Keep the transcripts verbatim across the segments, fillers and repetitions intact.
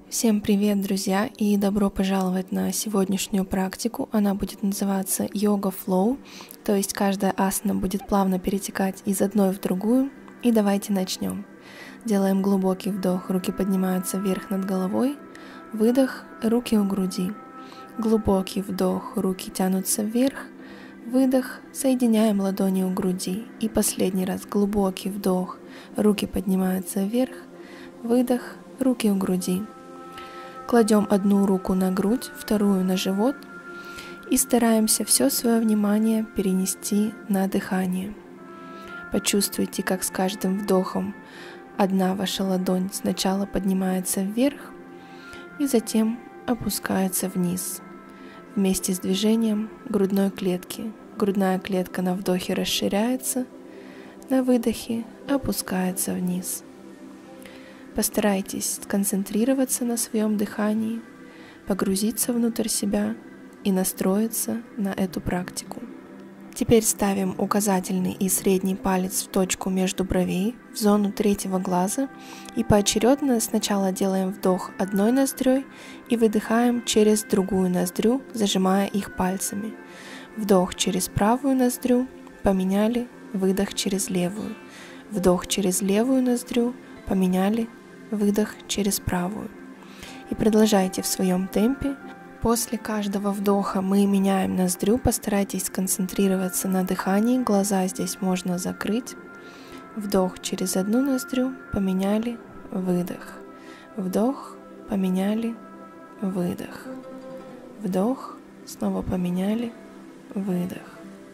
Всем привет, друзья, и добро пожаловать на сегодняшнюю практику. Она будет называться Yoga Flow, то есть каждая асана будет плавно перетекать из одной в другую. И давайте начнем. Делаем глубокий вдох, руки поднимаются вверх над головой. Выдох, руки у груди. Глубокий вдох, руки тянутся вверх. Выдох, соединяем ладони у груди. И последний раз глубокий вдох, руки поднимаются вверх. Выдох, руки у груди. Кладем одну руку на грудь, вторую на живот и стараемся все свое внимание перенести на дыхание. Почувствуйте, как с каждым вдохом одна ваша ладонь сначала поднимается вверх и затем опускается вниз. Вместе с движением грудной клетки. Грудная клетка на вдохе расширяется, на выдохе опускается вниз. Постарайтесь сконцентрироваться на своем дыхании, погрузиться внутрь себя и настроиться на эту практику. Теперь ставим указательный и средний палец в точку между бровей, в зону третьего глаза, и поочередно сначала делаем вдох одной ноздрёй и выдыхаем через другую ноздрю, зажимая их пальцами. Вдох через правую ноздрю, поменяли, выдох через левую. Вдох через левую ноздрю, поменяли, выдох через правую. И продолжайте в своем темпе. После каждого вдоха мы меняем ноздрю. Постарайтесь сконцентрироваться на дыхании. Глаза здесь можно закрыть. Вдох через одну ноздрю, поменяли, выдох. Вдох, поменяли, выдох. Вдох, снова поменяли, выдох.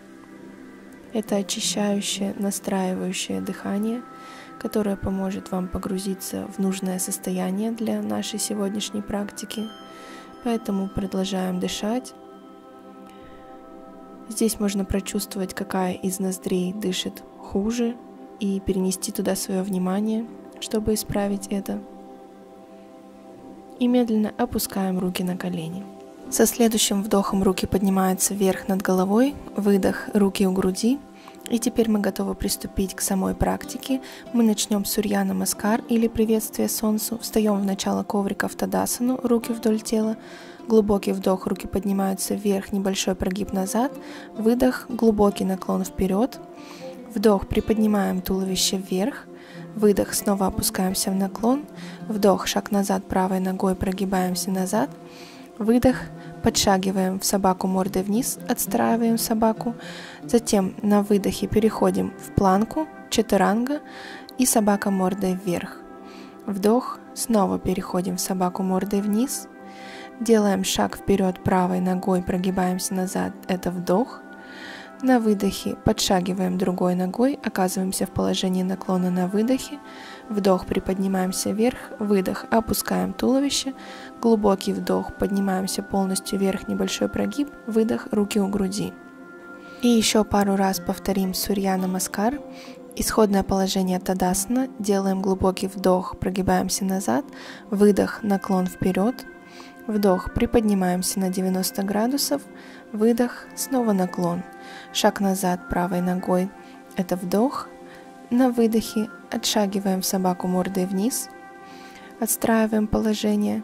Это очищающее, настраивающее дыхание, которое поможет вам погрузиться в нужное состояние для нашей сегодняшней практики. Поэтому продолжаем дышать. Здесь можно прочувствовать, какая из ноздрей дышит хуже, и перенести туда свое внимание, чтобы исправить это. И медленно опускаем руки на колени. Со следующим вдохом руки поднимаются вверх над головой, выдох, руки у груди. И теперь мы готовы приступить к самой практике. Мы начнем с Сурья Намаскар или приветствие Солнцу. Встаем в начало коврика в Тадасану, руки вдоль тела. Глубокий вдох, руки поднимаются вверх, небольшой прогиб назад. Выдох, глубокий наклон вперед. Вдох, приподнимаем туловище вверх. Выдох, снова опускаемся в наклон. Вдох, шаг назад, правой ногой прогибаемся назад. Выдох, подшагиваем в собаку мордой вниз, отстраиваем собаку. Затем на выдохе переходим в планку, чатуранга и собака мордой вверх. Вдох, снова переходим в собаку мордой вниз. Делаем шаг вперед правой ногой, прогибаемся назад, это вдох. На выдохе подшагиваем другой ногой, оказываемся в положении наклона на выдохе. Вдох, приподнимаемся вверх, выдох, опускаем туловище. Глубокий вдох, поднимаемся полностью вверх, небольшой прогиб, выдох, руки у груди. И еще пару раз повторим Сурья Намаскар. Исходное положение Тадасана. Делаем глубокий вдох, прогибаемся назад, выдох, наклон вперед. Вдох, приподнимаемся на девяносто градусов, выдох, снова наклон. Шаг назад правой ногой, это вдох. На выдохе отшагиваем собаку мордой вниз, отстраиваем положение.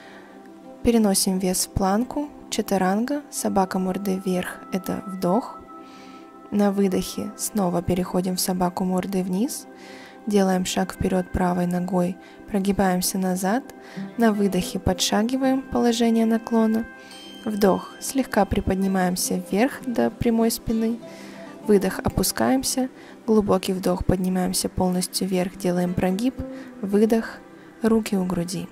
Переносим вес в планку, чатуранга, собака мордой вверх, это вдох. На выдохе снова переходим в собаку мордой вниз. Делаем шаг вперед правой ногой, прогибаемся назад. На выдохе подшагиваем положение наклона. Вдох, слегка приподнимаемся вверх до прямой спины. Выдох, опускаемся. Глубокий вдох, поднимаемся полностью вверх, делаем прогиб. Выдох, руки у груди.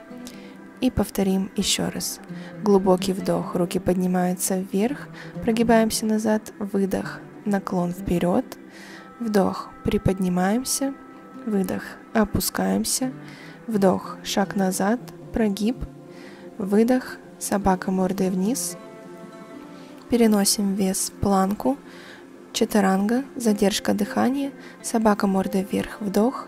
И повторим еще раз. Глубокий вдох, руки поднимаются вверх, прогибаемся назад. Выдох, наклон вперед. Вдох, приподнимаемся, выдох, опускаемся, вдох, шаг назад, прогиб, выдох, собака мордой вниз. Переносим вес в планку, чатуранга, задержка дыхания, собака мордой вверх, вдох,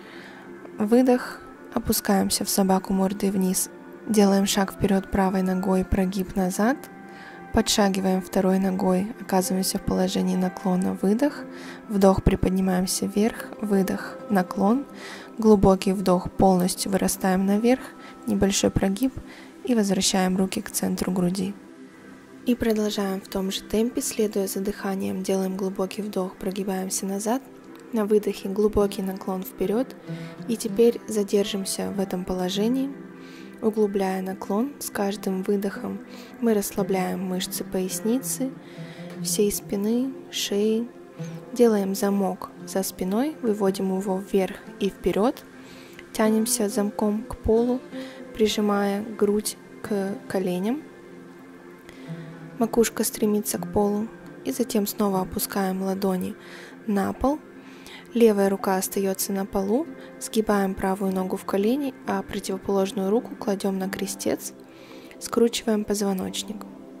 выдох, опускаемся в собаку мордой вниз. Делаем шаг вперед правой ногой, прогиб назад, Подшагиваем второй ногой, оказываемся в положении наклона, выдох, вдох, приподнимаемся вверх, выдох, наклон, глубокий вдох, полностью вырастаем наверх, небольшой прогиб и возвращаем руки к центру груди. И продолжаем в том же темпе, следуя за дыханием, делаем глубокий вдох, прогибаемся назад, на выдохе глубокий наклон вперед, и теперь задержимся в этом положении. Углубляя наклон, с каждым выдохом мы расслабляем мышцы поясницы, всей спины, шеи. Делаем замок за спиной, выводим его вверх и вперед. Тянемся замком к полу, прижимая грудь к коленям. Макушка стремится к полу. И затем снова опускаем ладони на пол. Левая рука остается на полу, сгибаем правую ногу в колени, а противоположную руку кладем на крестец, скручиваем позвоночник.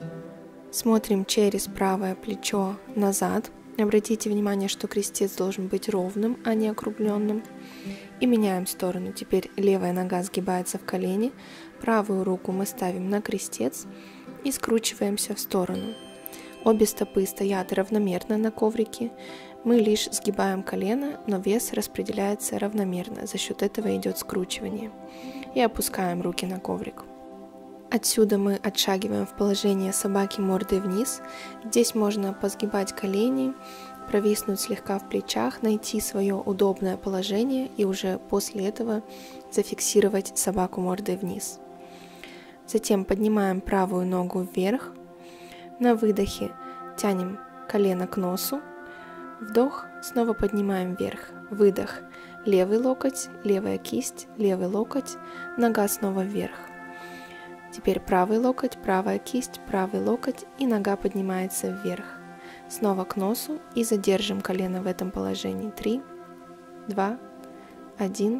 Смотрим через правое плечо назад. Обратите внимание, что крестец должен быть ровным, а не округленным. И меняем сторону. Теперь левая нога сгибается в колени, правую руку мы ставим на крестец и скручиваемся в сторону. Обе стопы стоят равномерно на коврике. Мы лишь сгибаем колено, но вес распределяется равномерно, за счет этого идет скручивание. И опускаем руки на коврик. Отсюда мы отшагиваем в положение собаки мордой вниз. Здесь можно позгибать колени, провиснуть слегка в плечах, найти свое удобное положение и уже после этого зафиксировать собаку мордой вниз. Затем поднимаем правую ногу вверх. На выдохе тянем колено к носу. Вдох, снова поднимаем вверх, выдох, левый локоть, левая кисть, левый локоть, нога снова вверх. Теперь правый локоть, правая кисть, правый локоть и нога поднимается вверх. Снова к носу и задержим колено в этом положении. Три, два, один.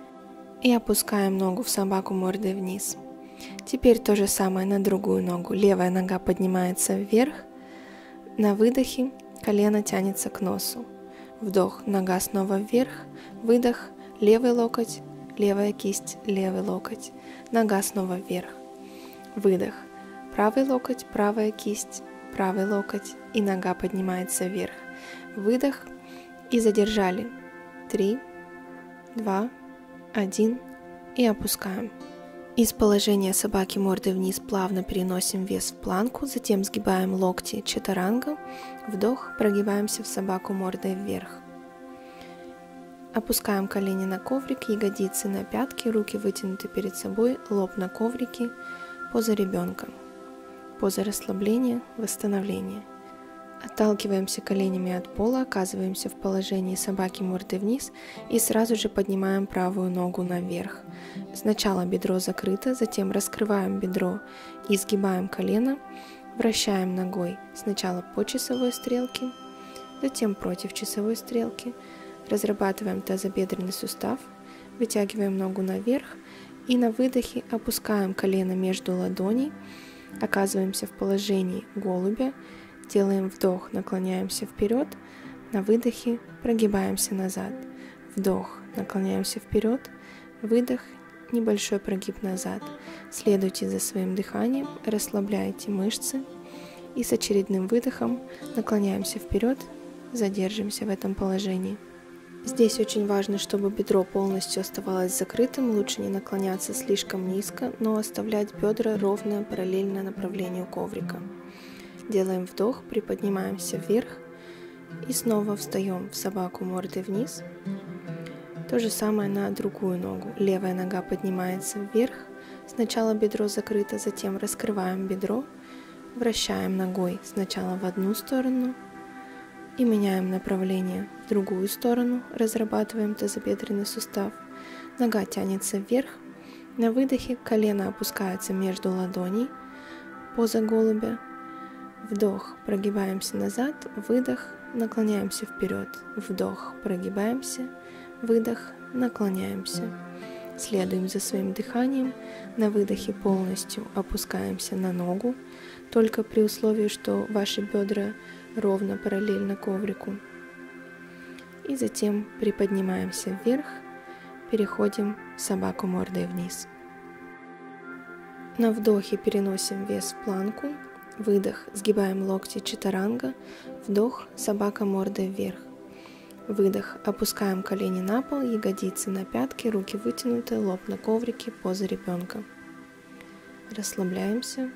И опускаем ногу в собаку мордой вниз. Теперь то же самое на другую ногу. Левая нога поднимается вверх. На выдохе колено тянется к носу. Вдох, нога снова вверх. Выдох, левый локоть, левая кисть, левый локоть. Нога снова вверх. Выдох, правый локоть, правая кисть, правый локоть и нога поднимается вверх. Выдох и задержали. Три, два, один и опускаем. Из положения собаки мордой вниз плавно переносим вес в планку, затем сгибаем локти чатуранга, вдох, прогибаемся в собаку мордой вверх. Опускаем колени на коврик, ягодицы на пятки, руки вытянуты перед собой, лоб на коврике, поза ребенка, поза расслабления, восстановления. Отталкиваемся коленями от пола, оказываемся в положении собаки мордой вниз и сразу же поднимаем правую ногу наверх. Сначала бедро закрыто, затем раскрываем бедро и сгибаем колено, вращаем ногой сначала по часовой стрелке, затем против часовой стрелки, разрабатываем тазобедренный сустав, вытягиваем ногу наверх и на выдохе опускаем колено между ладоней, оказываемся в положении голубя. Делаем вдох, наклоняемся вперед, на выдохе прогибаемся назад. Вдох, наклоняемся вперед, выдох, небольшой прогиб назад. Следуйте за своим дыханием, расслабляйте мышцы и с очередным выдохом наклоняемся вперед, задержимся в этом положении. Здесь очень важно, чтобы бедро полностью оставалось закрытым, лучше не наклоняться слишком низко, но оставлять бедра ровно параллельно направлению коврика. Делаем вдох, приподнимаемся вверх и снова встаем в собаку мордой вниз. То же самое на другую ногу. Левая нога поднимается вверх, сначала бедро закрыто, затем раскрываем бедро, вращаем ногой сначала в одну сторону и меняем направление в другую сторону, разрабатываем тазобедренный сустав. Нога тянется вверх, на выдохе колено опускается между ладоней, поза голубя. Вдох, прогибаемся назад, выдох, наклоняемся вперед, вдох, прогибаемся, выдох, наклоняемся. Следуем за своим дыханием, на выдохе полностью опускаемся на ногу, только при условии, что ваши бедра ровно параллельно коврику. И затем приподнимаемся вверх, переходим в собаку мордой вниз. На вдохе переносим вес в планку, Выдох, сгибаем локти чатуранга. Вдох, собака мордой вверх. Выдох, опускаем колени на пол, ягодицы на пятки, руки вытянуты, лоб на коврике, поза ребенка. Расслабляемся.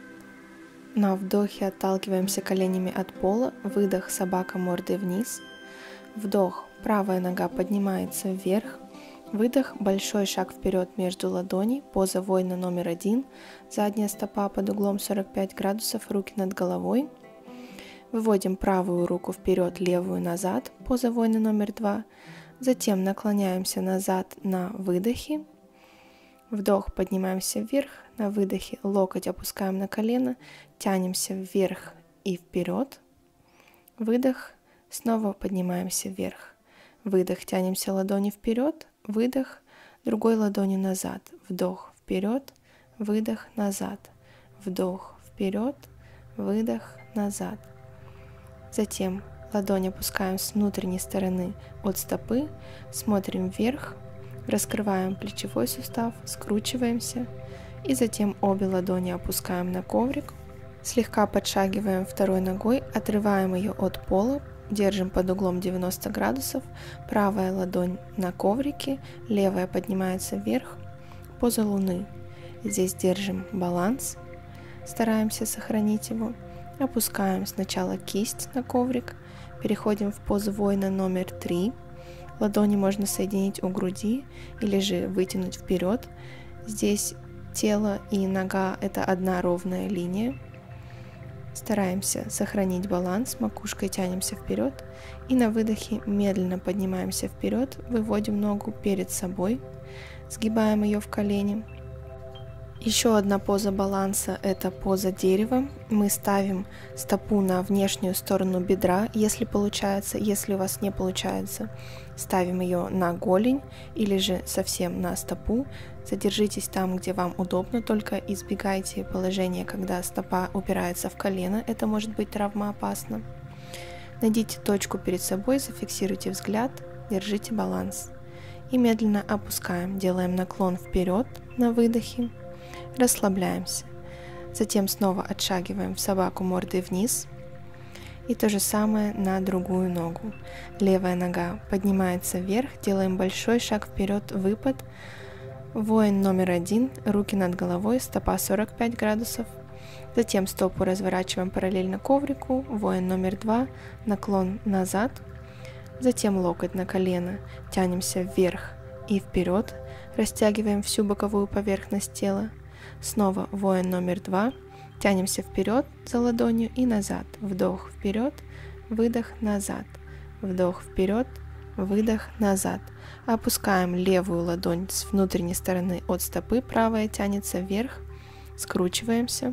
На вдохе отталкиваемся коленями от пола. Выдох, собака мордой вниз. Вдох, правая нога поднимается вверх. Выдох, большой шаг вперед между ладоней, поза воина номер один, задняя стопа под углом сорок пять градусов, руки над головой. Выводим правую руку вперед, левую назад, поза воина номер два. Затем наклоняемся назад на выдохе. Вдох, поднимаемся вверх, на выдохе локоть опускаем на колено, тянемся вверх и вперед. Выдох, снова поднимаемся вверх. Выдох, тянемся ладони вперед. Выдох, другой ладонью назад. Вдох, вперед, выдох, назад. Вдох, вперед, выдох, назад. Затем ладонь опускаем с внутренней стороны от стопы, смотрим вверх, раскрываем плечевой сустав, скручиваемся и затем обе ладони опускаем на коврик, слегка подшагиваем второй ногой, отрываем ее от пола, держим под углом девяносто градусов, правая ладонь на коврике, левая поднимается вверх, поза луны. Здесь держим баланс, стараемся сохранить его. Опускаем сначала кисть на коврик, переходим в позу воина номер три. Ладони можно соединить у груди или же вытянуть вперед. Здесь тело и нога – это одна ровная линия. Стараемся сохранить баланс, макушкой тянемся вперед и на выдохе медленно поднимаемся вперед, выводим ногу перед собой, сгибаем ее в колени. Еще одна поза баланса – это поза дерева. Мы ставим стопу на внешнюю сторону бедра, если получается. Если у вас не получается, ставим ее на голень или же совсем на стопу. Задержитесь там, где вам удобно, только избегайте положения, когда стопа упирается в колено. Это может быть травмоопасно. Найдите точку перед собой, зафиксируйте взгляд, держите баланс. И медленно опускаем. Делаем наклон вперед на выдохе. Расслабляемся. Затем снова отшагиваем в собаку мордой вниз. И то же самое на другую ногу. Левая нога поднимается вверх. Делаем большой шаг вперед, выпад. Воин номер один. Руки над головой, стопа сорок пять градусов. Затем стопу разворачиваем параллельно коврику. Воин номер два. Наклон назад. Затем локоть на колено. Тянемся вверх и вперед. Растягиваем всю боковую поверхность тела. Снова воин номер два. Тянемся вперед за ладонью и назад. Вдох вперед, выдох назад. Вдох вперед, выдох назад. Опускаем левую ладонь с внутренней стороны от стопы. Правая тянется вверх. Скручиваемся.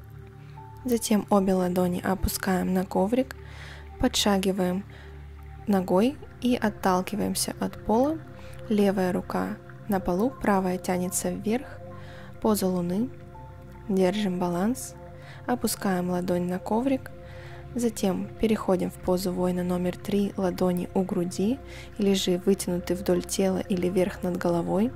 Затем обе ладони опускаем на коврик. Подшагиваем ногой и отталкиваемся от пола. Левая рука на полу, правая тянется вверх. Поза луны. Держим баланс. Опускаем ладонь на коврик. Затем переходим в позу воина номер три, ладони у груди, или же вытянуты вдоль тела или вверх над головой.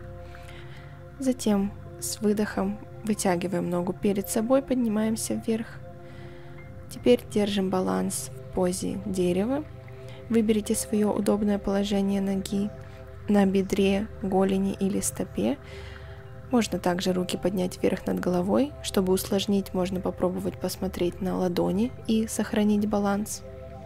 Затем с выдохом вытягиваем ногу перед собой, поднимаемся вверх. Теперь держим баланс в позе дерева. Выберите свое удобное положение ноги на бедре, голени или стопе. Можно также руки поднять вверх над головой. Чтобы усложнить, можно попробовать посмотреть на ладони и сохранить баланс.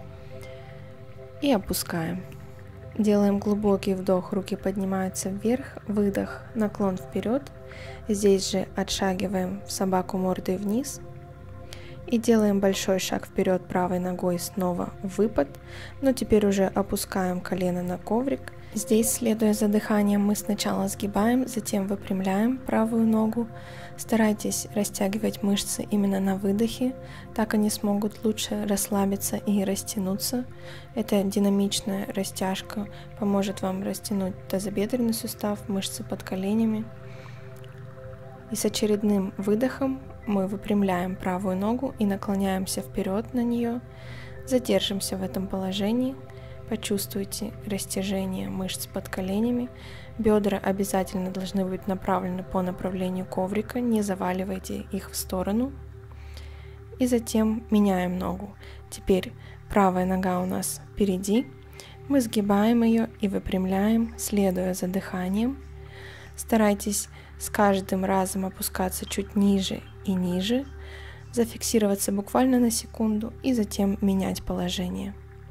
И опускаем. Делаем глубокий вдох, руки поднимаются вверх, выдох, наклон вперед. Здесь же отшагиваем в собаку мордой вниз. И делаем большой шаг вперед правой ногой, снова выпад. Но теперь уже опускаем колено на коврик. Здесь, следуя за дыханием, мы сначала сгибаем, затем выпрямляем правую ногу. Старайтесь растягивать мышцы именно на выдохе, так они смогут лучше расслабиться и растянуться. Эта динамичная растяжка поможет вам растянуть тазобедренный сустав, мышцы под коленями. И с очередным выдохом мы выпрямляем правую ногу и наклоняемся вперед на нее. Задержимся в этом положении. Почувствуйте растяжение мышц под коленями. Бедра обязательно должны быть направлены по направлению коврика, не заваливайте их в сторону. и затем меняем ногу. Теперь правая нога у нас впереди, мы сгибаем ее и выпрямляем, следуя за дыханием. Старайтесь с каждым разом опускаться чуть ниже и ниже, зафиксироваться буквально на секунду и затем менять положение.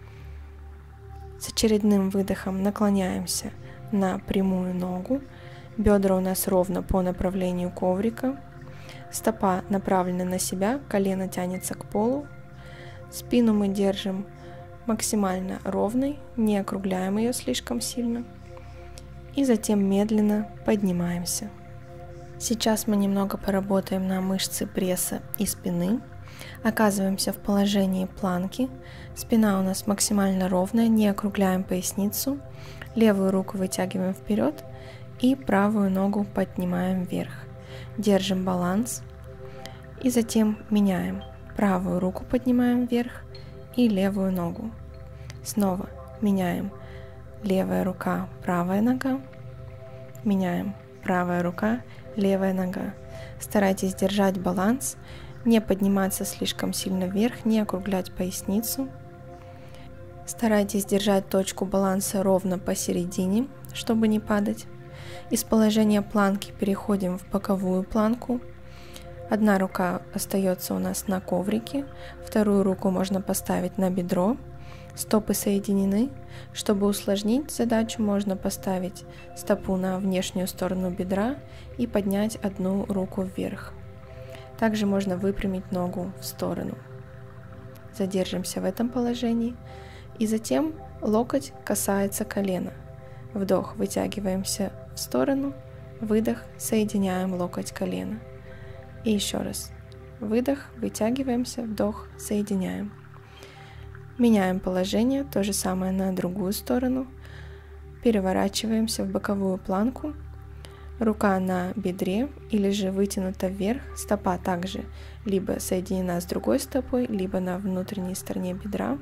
С очередным выдохом наклоняемся на прямую ногу, бедра у нас ровно по направлению коврика, стопа направлена на себя, колено тянется к полу, спину мы держим максимально ровной, не округляем ее слишком сильно, и затем медленно поднимаемся. Сейчас мы немного поработаем на мышцы пресса и спины. Оказываемся в положении планки. Спина у нас максимально ровная, не округляем поясницу. Левую руку вытягиваем вперед и правую ногу поднимаем вверх. Держим баланс и затем меняем. Правую руку поднимаем вверх и левую ногу. Снова меняем. Левая рука, правая нога. Меняем. Правая рука, левая нога. Старайтесь держать баланс, не подниматься слишком сильно вверх, не округлять поясницу. Старайтесь держать точку баланса ровно посередине, чтобы не падать. Из положения планки переходим в боковую планку. Одна рука остается у нас на коврике, вторую руку можно поставить на бедро. Стопы соединены. Чтобы усложнить задачу, можно поставить стопу на внешнюю сторону бедра и поднять одну руку вверх. Также можно выпрямить ногу в сторону. Задержимся в этом положении. И затем локоть касается колена. Вдох, вытягиваемся в сторону. Выдох, соединяем локоть колена. И еще раз. Выдох, вытягиваемся, вдох, соединяем. Меняем положение, то же самое на другую сторону. Переворачиваемся в боковую планку. Рука на бедре или же вытянута вверх. Стопа также либо соединена с другой стопой, либо на внутренней стороне бедра.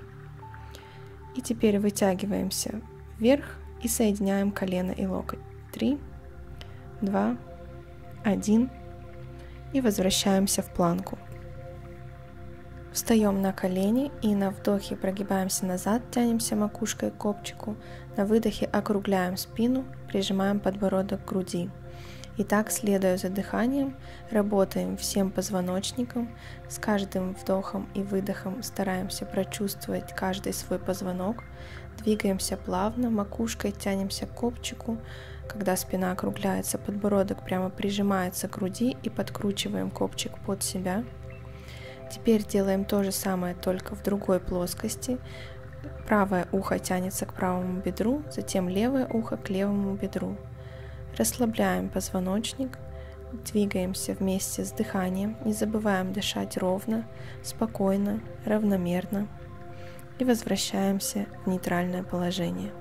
И теперь вытягиваемся вверх и соединяем колено и локоть. Три, два, один. И возвращаемся в планку. Встаем на колени и на вдохе прогибаемся назад, тянемся макушкой к копчику. На выдохе округляем спину, прижимаем подбородок к груди. И так, следуя за дыханием, работаем всем позвоночником. С каждым вдохом и выдохом стараемся прочувствовать каждый свой позвонок. Двигаемся плавно, макушкой тянемся к копчику. Когда спина округляется, подбородок прямо прижимается к груди и подкручиваем копчик под себя. Теперь делаем то же самое, только в другой плоскости. Правое ухо тянется к правому бедру, затем левое ухо к левому бедру. Расслабляем позвоночник, двигаемся вместе с дыханием, не забываем дышать ровно, спокойно, равномерно и возвращаемся в нейтральное положение.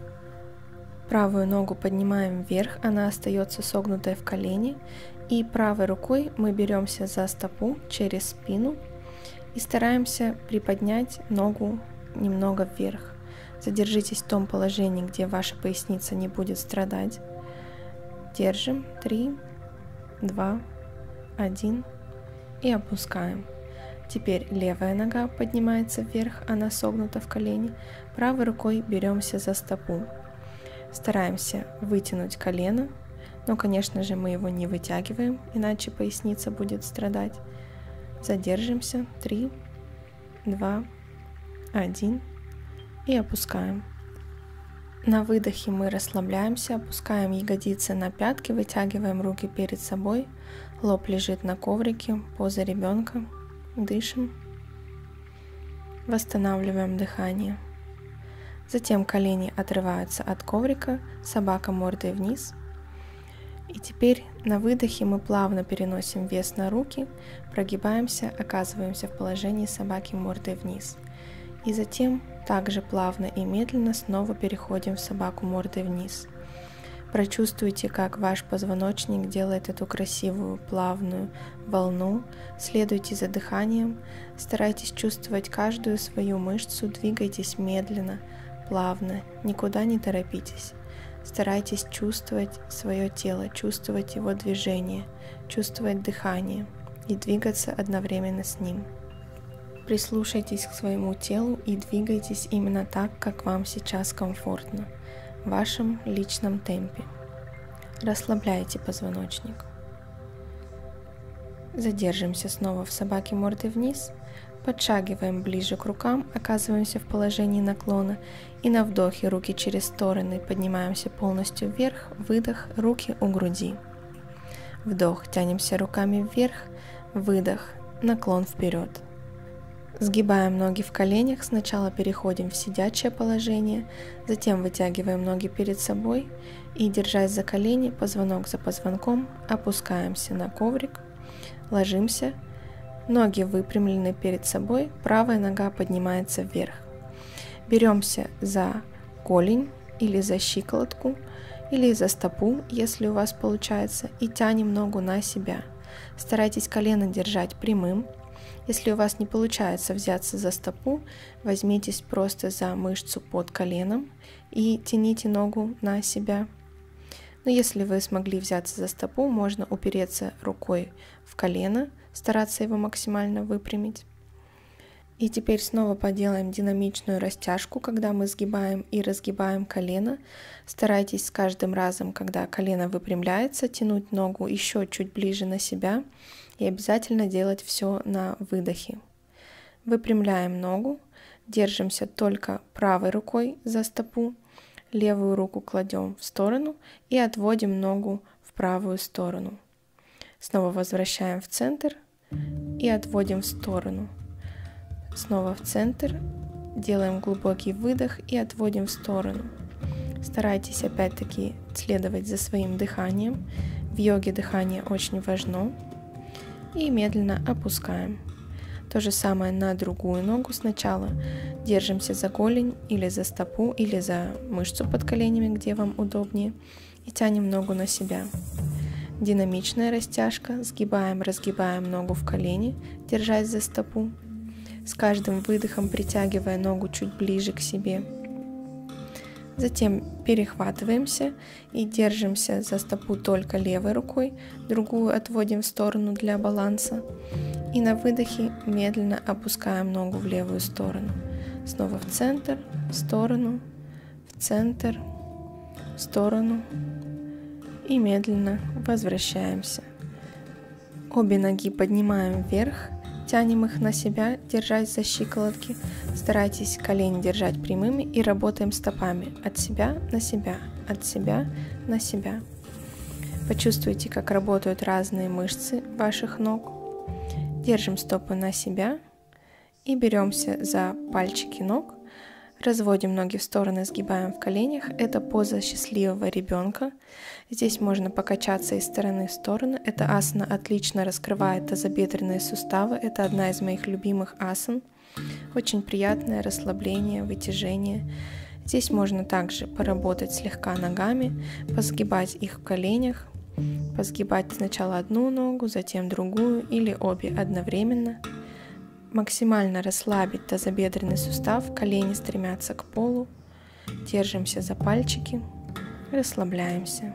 Правую ногу поднимаем вверх, она остается согнутой в колене, и правой рукой мы беремся за стопу через спину и стараемся приподнять ногу немного вверх. Задержитесь в том положении, где ваша поясница не будет страдать. Держим. Три, два, один и опускаем. Теперь левая нога поднимается вверх, она согнута в колене. Правой рукой беремся за стопу. Стараемся вытянуть колено, но, конечно же, мы его не вытягиваем, иначе поясница будет страдать. Задержимся. Три, два, один и опускаем. На выдохе мы расслабляемся, опускаем ягодицы на пятки, вытягиваем руки перед собой, лоб лежит на коврике, поза ребенка. Дышим. Восстанавливаем дыхание. Затем колени отрываются от коврика, собака мордой вниз. И теперь на выдохе мы плавно переносим вес на руки, прогибаемся, оказываемся в положении собаки мордой вниз. И затем также плавно и медленно снова переходим в собаку мордой вниз. Прочувствуйте, как ваш позвоночник делает эту красивую плавную волну. Следуйте за дыханием, старайтесь чувствовать каждую свою мышцу, двигайтесь медленно, плавно, никуда не торопитесь. Старайтесь чувствовать свое тело, чувствовать его движение, чувствовать дыхание и двигаться одновременно с ним. Прислушайтесь к своему телу и двигайтесь именно так, как вам сейчас комфортно, в вашем личном темпе. Расслабляйте позвоночник. Задержимся снова в собаке мордой вниз, подшагиваем ближе к рукам, оказываемся в положении наклона и на вдохе руки через стороны поднимаемся полностью вверх, выдох, руки у груди. Вдох, тянемся руками вверх, выдох, наклон вперед. Сгибаем ноги в коленях, сначала переходим в сидячее положение, затем вытягиваем ноги перед собой и, держась за колени, позвонок за позвонком, опускаемся на коврик, ложимся, ноги выпрямлены перед собой, правая нога поднимается вверх. Беремся за голень или за щиколотку, или за стопу, если у вас получается, и тянем ногу на себя. Старайтесь колено держать прямым. Если у вас не получается взяться за стопу, возьмитесь просто за мышцу под коленом и тяните ногу на себя. Но если вы смогли взяться за стопу, можно упереться рукой в колено, стараться его максимально выпрямить. И теперь снова поделаем динамичную растяжку, когда мы сгибаем и разгибаем колено. Старайтесь с каждым разом, когда колено выпрямляется, тянуть ногу еще чуть ближе на себя и обязательно делать все на выдохе. Выпрямляем ногу, держимся только правой рукой за стопу, левую руку кладем в сторону и отводим ногу в правую сторону. Снова возвращаем в центр и отводим в сторону. Снова в центр, делаем глубокий выдох и отводим в сторону. Старайтесь опять-таки следовать за своим дыханием. В йоге дыхание очень важно. И медленно опускаем. То же самое на другую ногу. Сначала держимся за голень или за стопу, или за мышцу под коленями, где вам удобнее, и тянем ногу на себя. Динамичная растяжка. Сгибаем, разгибаем ногу в колени, держась за стопу. С каждым выдохом притягивая ногу чуть ближе к себе. Затем перехватываемся и держимся за стопу только левой рукой, другую отводим в сторону для баланса. И на выдохе медленно опускаем ногу в левую сторону. Снова в центр, в сторону, в центр, в сторону. И медленно возвращаемся. Обе ноги поднимаем вверх. Тянем их на себя, держась за щиколотки. Старайтесь колени держать прямыми и работаем стопами от себя на себя, от себя на себя. Почувствуйте, как работают разные мышцы ваших ног. Держим стопы на себя и беремся за пальчики ног. Разводим ноги в стороны, сгибаем в коленях. Это поза счастливого ребенка. Здесь можно покачаться из стороны в сторону. Эта асана отлично раскрывает тазобедренные суставы. Это одна из моих любимых асан. Очень приятное расслабление, вытяжение. Здесь можно также поработать слегка ногами, посгибать их в коленях, посгибать сначала одну ногу, затем другую или обе одновременно. Максимально расслабить тазобедренный сустав, колени стремятся к полу, держимся за пальчики, расслабляемся.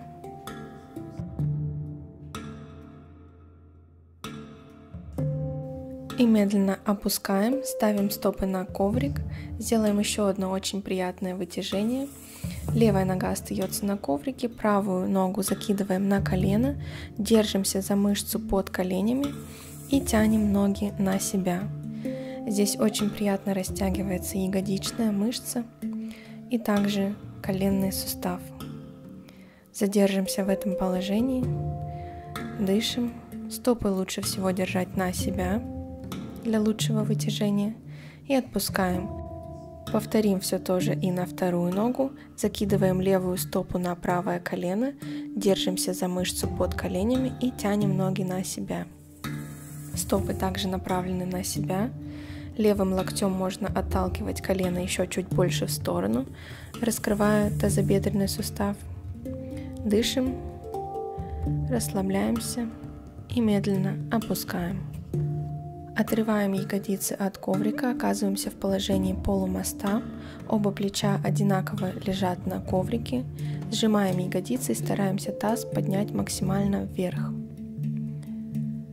И медленно опускаем, ставим стопы на коврик, сделаем еще одно очень приятное вытяжение. Левая нога остается на коврике, правую ногу закидываем на колено, держимся за мышцу под коленями и тянем ноги на себя. Здесь очень приятно растягивается ягодичная мышца и также коленный сустав. Задержимся в этом положении, дышим. Стопы лучше всего держать на себя для лучшего вытяжения и отпускаем. Повторим все то же и на вторую ногу. Закидываем левую стопу на правое колено, держимся за мышцу под коленями и тянем ноги на себя. Стопы также направлены на себя. Левым локтем можно отталкивать колено еще чуть больше в сторону, раскрывая тазобедренный сустав. Дышим, расслабляемся и медленно опускаем. Отрываем ягодицы от коврика, оказываемся в положении полумоста. Оба плеча одинаково лежат на коврике. Сжимаем ягодицы и стараемся таз поднять максимально вверх.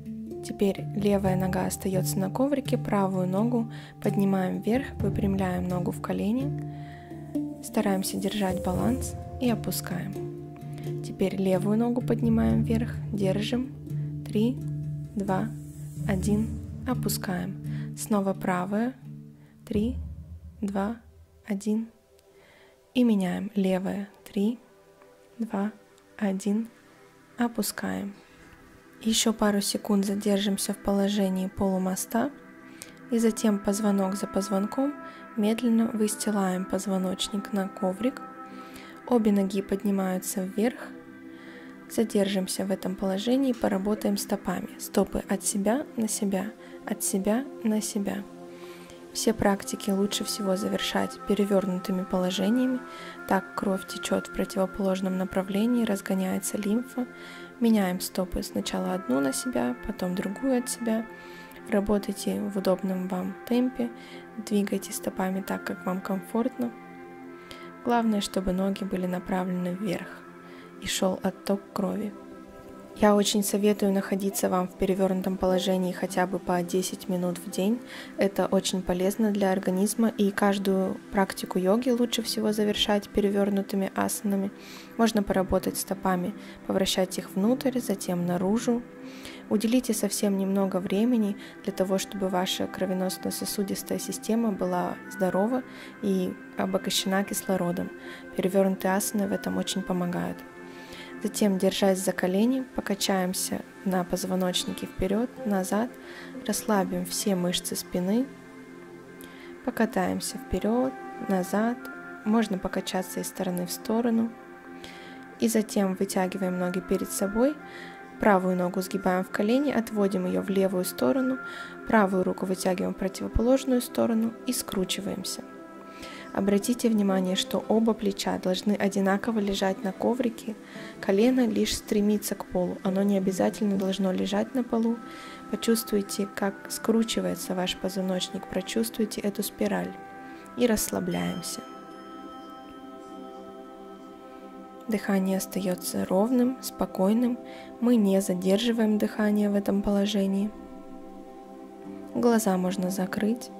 Теперь левая нога остается на коврике, правую ногу поднимаем вверх, выпрямляем ногу в колени, стараемся держать баланс и опускаем. Теперь левую ногу поднимаем вверх, держим, три, два, один, опускаем. Снова правая, три, два, один и меняем. Левая, три, два, один, опускаем. Еще пару секунд задержимся в положении полумоста и затем позвонок за позвонком медленно выстилаем позвоночник на коврик. Обе ноги поднимаются вверх. Задержимся в этом положении, поработаем стопами. Стопы от себя на себя, от себя на себя. Все практики лучше всего завершать перевернутыми положениями, так кровь течет в противоположном направлении, разгоняется лимфа. Меняем стопы, сначала одну на себя, потом другую от себя. Работайте в удобном вам темпе, двигайте стопами так, как вам комфортно. Главное, чтобы ноги были направлены вверх и шел отток крови. Я очень советую находиться вам в перевернутом положении хотя бы по десять минут в день. Это очень полезно для организма, и каждую практику йоги лучше всего завершать перевернутыми асанами. Можно поработать стопами, повращать их внутрь, затем наружу. Уделите совсем немного времени для того, чтобы ваша кровеносно-сосудистая система была здорова и обогащена кислородом. Перевернутые асаны в этом очень помогают. Затем, держась за колени, покачаемся на позвоночнике вперед, назад, расслабим все мышцы спины, покатаемся вперед, назад, можно покачаться из стороны в сторону, и затем вытягиваем ноги перед собой, правую ногу сгибаем в колени, отводим ее в левую сторону, правую руку вытягиваем в противоположную сторону и скручиваемся. Обратите внимание, что оба плеча должны одинаково лежать на коврике, колено лишь стремится к полу, оно не обязательно должно лежать на полу. Почувствуйте, как скручивается ваш позвоночник, прочувствуйте эту спираль и расслабляемся. Дыхание остается ровным, спокойным, мы не задерживаем дыхание в этом положении. Глаза можно закрыть.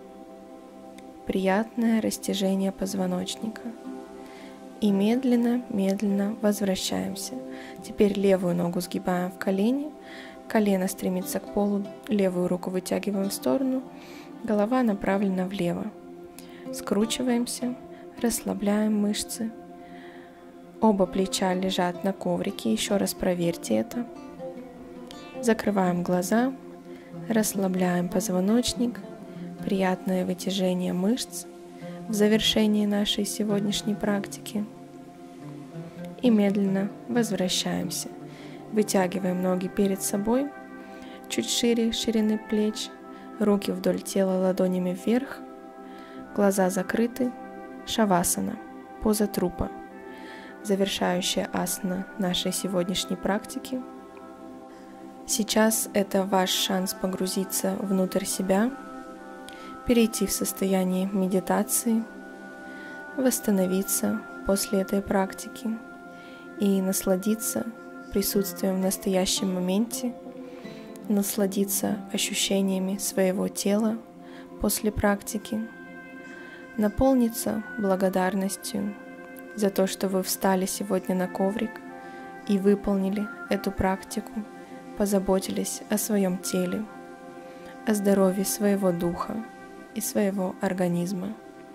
Приятное растяжение позвоночника. И медленно-медленно возвращаемся. Теперь левую ногу сгибаем в колени, колено стремится к полу, левую руку вытягиваем в сторону, голова направлена влево. Скручиваемся, расслабляем мышцы. Оба плеча лежат на коврике, еще раз проверьте это. Закрываем глаза, расслабляем позвоночник. Приятное вытяжение мышц в завершении нашей сегодняшней практики. И медленно возвращаемся. Вытягиваем ноги перед собой, чуть шире ширины плеч, руки вдоль тела ладонями вверх, глаза закрыты. Шавасана, поза трупа, завершающая асана нашей сегодняшней практики. Сейчас это ваш шанс погрузиться внутрь себя, перейти в состояние медитации, восстановиться после этой практики и насладиться присутствием в настоящем моменте, насладиться ощущениями своего тела после практики, наполниться благодарностью за то, что вы встали сегодня на коврик и выполнили эту практику, позаботились о своем теле, о здоровье своего духа и своего организма.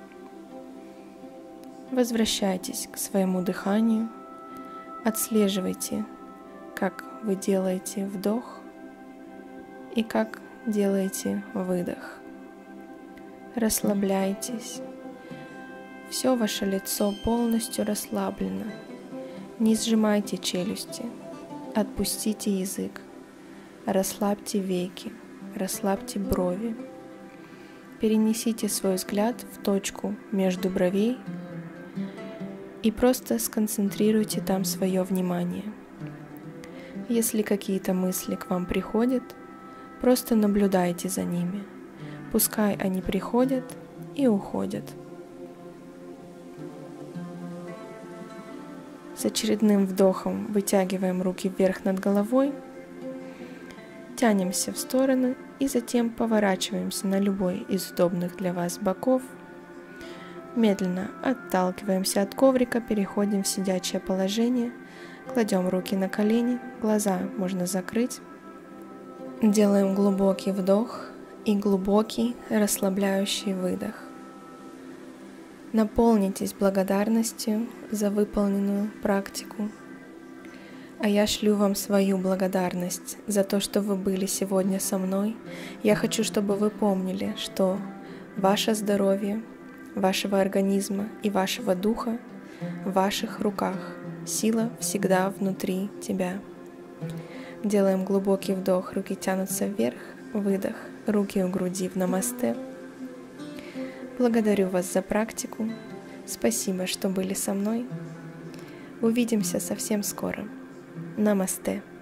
Возвращайтесь к своему дыханию, отслеживайте, как вы делаете вдох и как делаете выдох. Расслабляйтесь. Все ваше лицо полностью расслаблено. Не сжимайте челюсти, отпустите язык, расслабьте веки, расслабьте брови. Перенесите свой взгляд в точку между бровей и просто сконцентрируйте там свое внимание. Если какие-то мысли к вам приходят, просто наблюдайте за ними. Пускай они приходят и уходят. С очередным вдохом вытягиваем руки вверх над головой Тянемся в стороны и затем поворачиваемся на любой из удобных для вас боков. Медленно отталкиваемся от коврика, переходим в сидячее положение, кладем руки на колени, глаза можно закрыть. Делаем глубокий вдох и глубокий расслабляющий выдох. Наполнитесь благодарностью за выполненную практику. А я шлю вам свою благодарность за то, что вы были сегодня со мной. Я хочу, чтобы вы помнили, что ваше здоровье, вашего организма и вашего духа в ваших руках. Сила всегда внутри тебя. Делаем глубокий вдох, руки тянутся вверх, выдох, руки у груди в намасте. Благодарю вас за практику. Спасибо, что были со мной. Увидимся совсем скоро. Намасте.